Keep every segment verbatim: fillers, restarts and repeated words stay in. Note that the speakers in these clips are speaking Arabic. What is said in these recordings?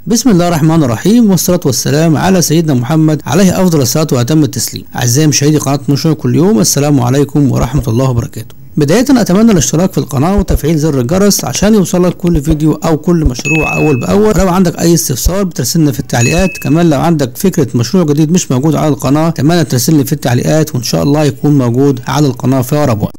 بسم الله الرحمن الرحيم، والصلاة والسلام على سيدنا محمد عليه أفضل الصلاة وأتم التسليم. أعزائي مشاهدي قناة مشروع كل يوم، السلام عليكم ورحمة الله وبركاته. بداية أتمنى الاشتراك في القناة وتفعيل زر الجرس عشان يوصلك كل فيديو أو كل مشروع أول بأول. لو عندك أي استفسار بترسلنا في التعليقات. كمان لو عندك فكرة مشروع جديد مش موجود على القناة أتمنى ترسلني في التعليقات، وإن شاء الله يكون موجود على القناة في أقرب وقت.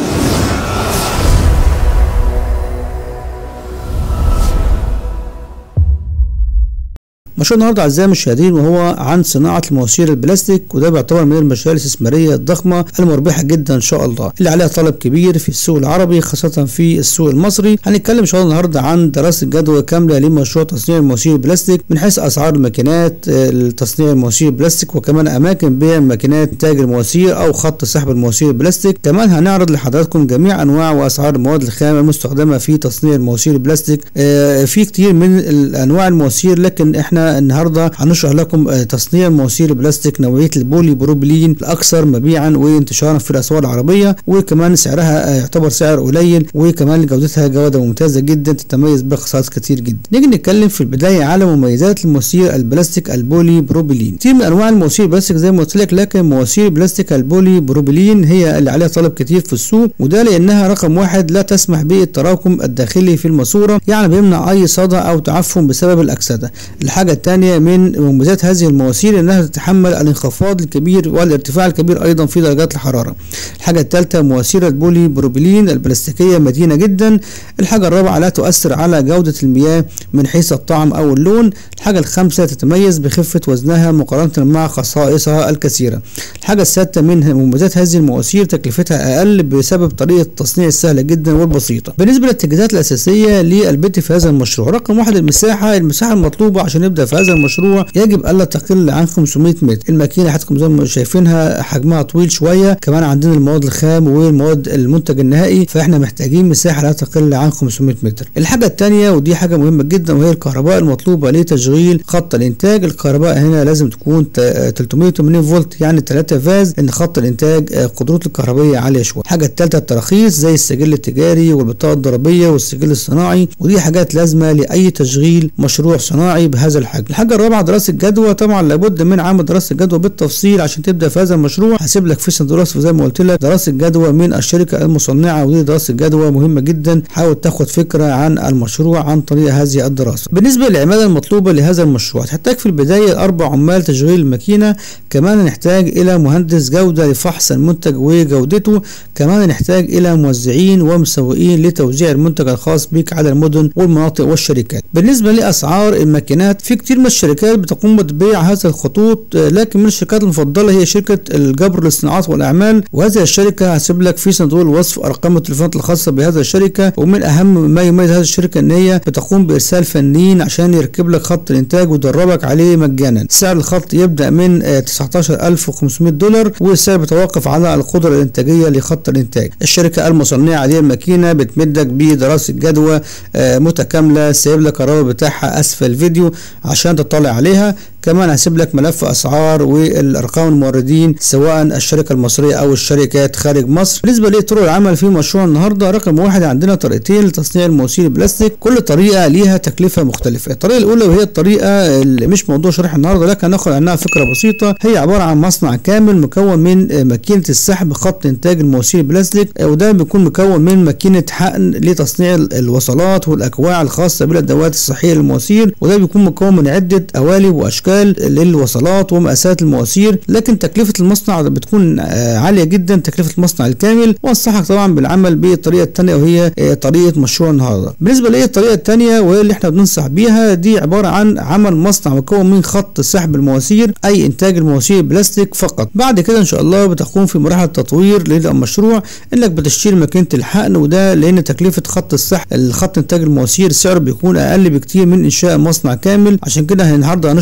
مشروع النهارده اعزائي المشاهدين وهو عن صناعه المواسير البلاستيك، وده بيعتبر من المشاريع الاستثماريه الضخمه المربحه جدا ان شاء الله، اللي عليها طلب كبير في السوق العربي خاصه في السوق المصري. هنتكلم ان شاء الله النهارده عن دراسه جدوى كامله لمشروع تصنيع المواسير البلاستيك من حيث اسعار الماكينات لتصنيع المواسير البلاستيك، وكمان اماكن بيع ماكينات انتاج المواسير او خط سحب المواسير البلاستيك. كمان هنعرض لحضراتكم جميع انواع واسعار المواد الخام المستخدمه في تصنيع المواسير البلاستيك. آه في كتير من انواع المواسير، لكن احنا النهارده هنشرح لكم تصنيع مواسير البلاستيك نوعيه البولي بروبيلين الاكثر مبيعا وانتشارا في الاسواق العربيه، وكمان سعرها يعتبر سعر قليل، وكمان جودتها جوده ممتازه جدا تتميز بخصائص كتير جدا. نيجي نتكلم في البدايه على مميزات المواسير البلاستيك البولي بروبيلين. كتير من انواع المواسير البلاستيك زي ما قلت لك، لكن مواسير بلاستيك البولي بروبيلين هي اللي عليها طلب كتير في السوق، وده لانها رقم واحد لا تسمح بالتراكم الداخلي في الماسوره، يعني بيمنع اي صدى او تعفن بسبب الاكسده. الحاجه الثانيه من مميزات هذه المواسير انها تتحمل الانخفاض الكبير والارتفاع الكبير ايضا في درجات الحراره. الحاجه الثالثه مواسير البولي بروبيلين البلاستيكيه متينه جدا. الحاجه الرابعه لا تؤثر على جوده المياه من حيث الطعم او اللون. الحاجه الخامسه تتميز بخفه وزنها مقارنه مع خصائصها الكثيره. الحاجه السادسه من مميزات هذه المواسير تكلفتها اقل بسبب طريقه التصنيع السهله جدا والبسيطه. بالنسبه للاتجاهات الاساسيه للبدء في هذا المشروع، رقم واحد المساحه المساحه المطلوبه عشان نبدا في هذا المشروع يجب الا تقل عن خمسمائة متر. الماكينه حضراتكم زي ما شايفينها حجمها طويل شويه، كمان عندنا المواد الخام والمواد المنتج النهائي، فاحنا محتاجين مساحه لا تقل عن خمسمائة متر. الحاجه الثانيه ودي حاجه مهمه جدا وهي الكهرباء المطلوبه لتشغيل خط الانتاج. الكهرباء هنا لازم تكون ثلاثمائة وثمانين فولت يعني ثلاثة فاز، ان خط الانتاج قدرته الكهربائيه عاليه شويه. الحاجه الثالثه التراخيص زي السجل التجاري والبطاقه الضريبيه والسجل الصناعي، ودي حاجات لازمه لاي تشغيل مشروع صناعي بهذا الحجم. الحاجه الرابعه دراسه جدوى. طبعا لابد من عمل دراسه جدوى بالتفصيل عشان تبدا في هذا المشروع. هسيب لك في صندوق الوصف زي ما قلت لك دراسه جدوى من الشركه المصنعه، ودي دراسه جدوى مهمه جدا. حاول تاخد فكره عن المشروع عن طريق هذه الدراسه. بالنسبه للعماله المطلوبه لهذا المشروع، هتحتاج في البدايه اربع عمال تشغيل الماكينه، كمان نحتاج الى مهندس جوده لفحص المنتج وجودته، كمان نحتاج الى موزعين ومسوقين لتوزيع المنتج الخاص بك على المدن والمناطق والشركات. بالنسبه لاسعار الماكينات، في كتير من الشركات بتقوم بتبيع هذه الخطوط، لكن من الشركات المفضله هي شركه الجبر للصناعات والاعمال، وهذه الشركه هسيب لك في صندوق الوصف ارقام التليفونات الخاصه بهذه الشركه. ومن اهم ما يميز هذه الشركه ان هي بتقوم بارسال فنيين عشان يركب لك خط الانتاج ويدربك عليه مجانا. سعر الخط يبدا من تسعة عشر ألف وخمسمائة دولار، والسعر بيتوقف على القدره الانتاجيه لخط الانتاج. الشركه المصنعه للماكينه بتمدك بدراسه جدوى متكامله، سايب لك الرابط بتاعها اسفل الفيديو عشان تطلع عليها. كمان هسيب لك ملف اسعار والارقام الموردين سواء الشركه المصريه او الشركات خارج مصر. بالنسبه لطرق العمل في مشروع النهارده، رقم واحد عندنا طريقتين لتصنيع المواسير البلاستيك، كل طريقه ليها تكلفه مختلفه. الطريقه الاولى وهي الطريقه اللي مش موضوع شرح النهارده، لكن هناخد عنها فكره بسيطه. هي عباره عن مصنع كامل مكون من ماكينه السحب خط انتاج المواسير البلاستيك، وده بيكون مكون من ماكينه حقن لتصنيع الوصلات والاكواع الخاصه بالادوات الصحيه للمواسير، وده بيكون مكون من عده قوالب واشكال للوصلات ومقاسات المواسير. لكن تكلفه المصنع بتكون عاليه جدا، تكلفه المصنع الكامل. وانصحك طبعا بالعمل بالطريقه الثانيه وهي طريقه مشروع النهارده. بالنسبه للطريقه الطريقه الثانيه وهي اللي احنا بننصح بيها، دي عباره عن عمل مصنع مكون من خط سحب المواسير اي انتاج المواسير بلاستيك فقط. بعد كده ان شاء الله بتقوم في مراحل التطوير للمشروع انك بتشتري ماكينه الحقن، وده لان تكلفه خط السحب الخط انتاج المواسير سعره بيكون اقل بكتير من انشاء مصنع كامل. عشان كده النهارده هنشرح لحضرتك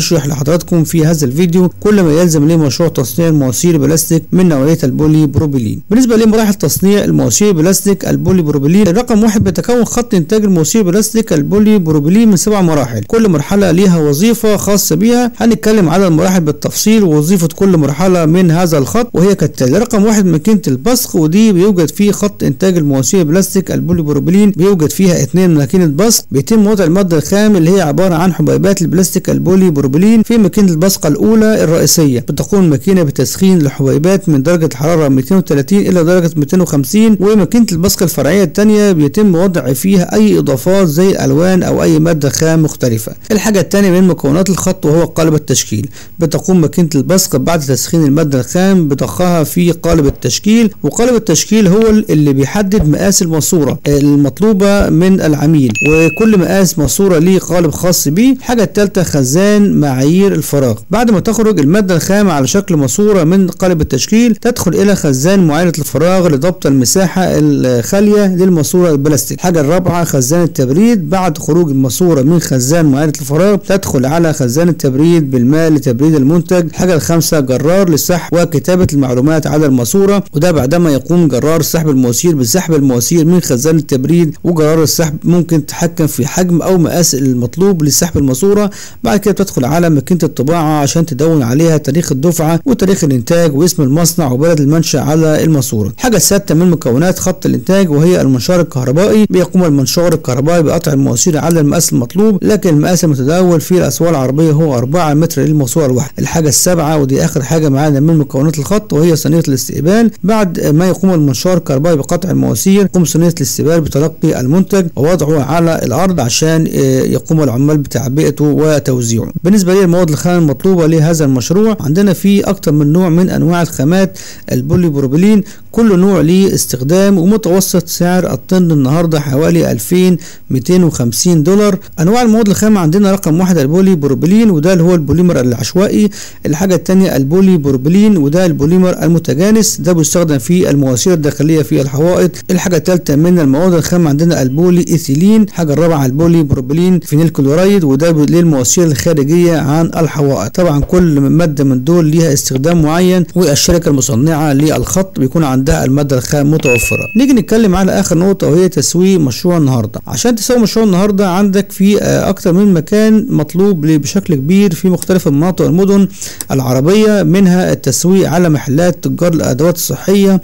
لحضراتكم في هذا الفيديو كل ما يلزم لمشروع تصنيع المواسير البلاستيك من نوعيه البولي بروبيلين. بالنسبه لمراحل تصنيع المواسير البلاستيك البولي بروبيلين، رقم واحد بيتكون خط انتاج المواسير البلاستيك البولي بروبيلين من سبع مراحل، كل مرحله ليها وظيفه خاصه بيها. هنتكلم على المراحل بالتفصيل ووظيفه كل مرحله من هذا الخط، وهي كالتالي: رقم واحد ماكينه البصق، ودي بيوجد فيه خط انتاج المواسير البلاستيك البولي بروبيلين، بيوجد فيها اثنين ماكينه بصق، بيتم وضع الماده الخام اللي هي عباره عن حبيبات البلاستيك البولي بروبيلين في ماكينه البصق الاولى الرئيسيه. بتقوم الماكينه بتسخين الحبيبات من درجه حراره مئتين وثلاثين الى درجه مئتين وخمسين، وماكينه البصق الفرعيه الثانيه بيتم وضع فيها اي اضافات زي الالوان او اي ماده خام مختلفه. الحاجه الثانيه من مكونات الخط وهو قالب التشكيل، بتقوم ماكينه البصق بعد تسخين الماده الخام بضخها في قالب التشكيل، وقالب التشكيل هو اللي بيحدد مقاس الماسوره المطلوبه من العميل، وكل مقاس ماسوره ليه قالب خاص بيه. الحاجه الثالثه خزان معايير الفراغ، بعد ما تخرج الماده الخام على شكل ماسوره من قالب التشكيل تدخل الى خزان معايير الفراغ لضبط المساحه الخاليه للماسوره البلاستيك. الحاجه الرابعه خزان التبريد، بعد خروج الماسوره من خزان معايير الفراغ تدخل على خزان التبريد بالماء لتبريد المنتج. الحاجه الخامسه جرار للسحب وكتابه المعلومات على الماسوره، وده بعدما يقوم جرار سحب المواسير بسحب المواسير من خزان التبريد. وجرار السحب ممكن تتحكم في حجم او مقاس المطلوب لسحب الماسوره. بعد كده تدخل على ماكينه الطباعه عشان تدون عليها تاريخ الدفعه وتاريخ الانتاج واسم المصنع وبلد المنشا على الماسوره. الحاجه السادسه من مكونات خط الانتاج وهي المنشار الكهربائي، بيقوم المنشار الكهربائي بقطع المواسير على المقاس المطلوب، لكن المقاس المتداول في الاسواق العربيه هو أربعة متر للماسوره الواحده. الحاجه السابعه ودي اخر حاجه معانا من مكونات الخط وهي صينيه الاستقبال، بعد ما يقوم المنشار الكهربائي بقطع المواسير يقوم صينيه الاستقبال بتلقي المنتج ووضعه على الارض عشان يقوم العمال بتعبئته وتوزيعه. بالنسبه للمواد الخام المطلوبه لهذا المشروع، عندنا في اكثر من نوع من انواع الخامات البولي بروبيلين، كل نوع ليه استخدام، ومتوسط سعر الطن النهارده حوالي ألفين ومئتين وخمسين دولار. انواع المواد الخام عندنا رقم واحد البولي بروبيلين، وده اللي هو البوليمر العشوائي. الحاجه الثانيه البولي بروبيلين، وده البوليمر المتجانس، ده بيستخدم في المواسير الداخليه في الحوائط. الحاجه الثالثه من المواد الخام عندنا البولي ايثيلين. الحاجه الرابعه البولي بروبيلين فينيل كلورايد، وده للمواسير الخارجيه عن الحوائط. طبعا كل ماده من دول ليها استخدام معين، والشركه المصنعه للخط بيكون عندها الماده الخام متوفره. نيجي نتكلم على اخر نقطه وهي تسويق مشروع النهارده. عشان تسوي مشروع النهارده عندك في اكتر من مكان مطلوب بشكل كبير في مختلف المناطق والمدن العربيه، منها التسويق على محلات تجار الادوات الصحيه،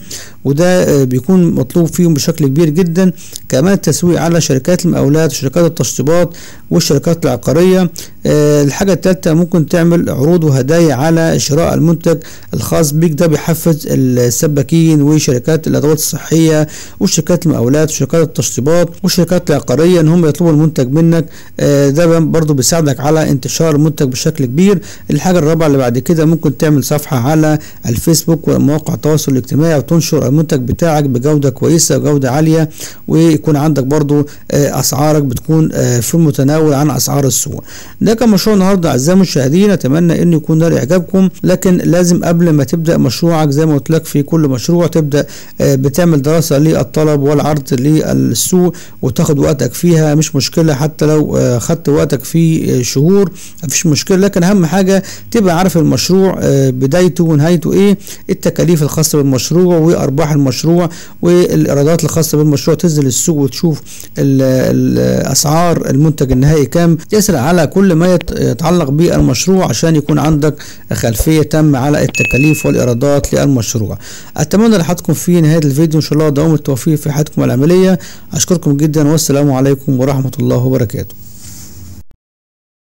وده بيكون مطلوب فيهم بشكل كبير جدا. كمان التسويق على شركات المقاولات وشركات التشطيبات والشركات العقاريه. الحاجه الثالثه ممكن تعمل عروض وهدايا على شراء المنتج الخاص بيك، ده بيحفز السباكين وشركات الادوات الصحيه وشركات المقاولات وشركات التشطيبات والشركات العقاريه ان هم يطلبوا المنتج منك. ده برضو بيساعدك على انتشار المنتج بشكل كبير. الحاجه الرابعه اللي بعد كده ممكن تعمل صفحه على الفيسبوك ومواقع التواصل الاجتماعي وتنشر المنتج بتاعك بجوده كويسه وجوده عاليه، ويكون عندك برضو اسعارك بتكون في المتناول عن اسعار السوق. ده كان مشروع النهارده اعزائي المشاهدين، اتمنى انه يكون نال اعجابكم، لكن لازم قبل ما تبدا مشروعك زي ما قلت لك في كل مشروع تبدا بتعمل دراسه للطلب والعرض للسوق وتاخد وقتك فيها. مش مشكله حتى لو خدت وقتك في شهور مفيش مشكله، لكن اهم حاجه تبقى عارف المشروع بدايته ونهايته ايه، التكاليف الخاصه بالمشروع وارباح المشروع والايرادات الخاصه بالمشروع، تنزل السوق وتشوف الاسعار المنتج النهائي كام، تسال على كل ما يتعلق بالمشروع عشان يكون عندك خلفيه تامه على التكاليف والايرادات للمشروع. اتمنى لحضراتكم في نهايه الفيديو ان شاء الله دوام التوفيق في حياتكم العمليه. اشكركم جدا والسلام عليكم ورحمه الله وبركاته.